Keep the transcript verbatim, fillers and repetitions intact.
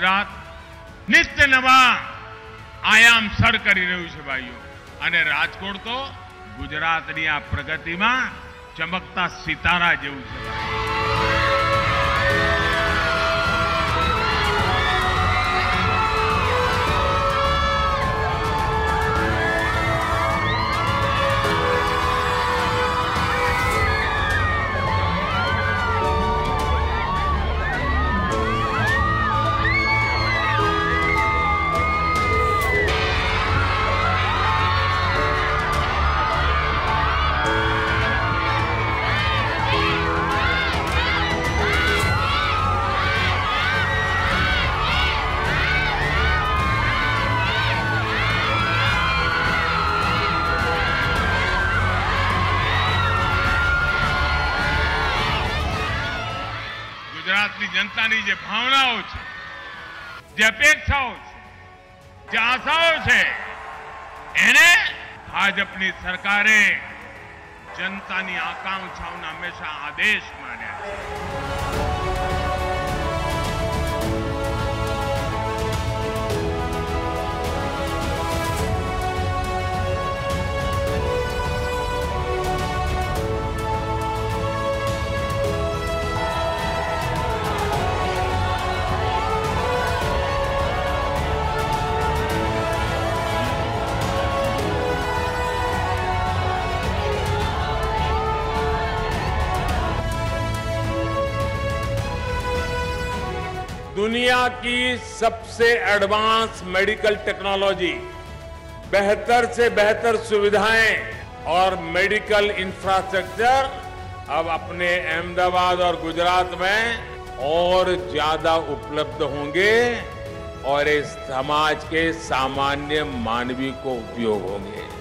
ગુજરાત નિત્ય નવા આયામ સર કરી રહ્યું છે ભાઈઓ, અને રાજકોટ તો ગુજરાતની આ પ્રગતિમાં ચમકતા સિતારા જેવું છે. ગુજરાતની જનતાની જે ભાવનાઓ છે, જે અપેક્ષાઓ છે, જે આશાઓ છે, એને ભાજપની સરકારે જનતાની આકાંક્ષાઓના હંમેશા આદેશ માન્યા છે. दुनिया की सबसे एडवांस मेडिकल टेक्नोलॉजी, बेहतर से बेहतर सुविधाएं और मेडिकल इंफ्रास्ट्रक्चर अब अपने अहमदाबाद और गुजरात में और ज्यादा उपलब्ध होंगे और इस समाज के सामान्य मानवी को उपयोग होंगे.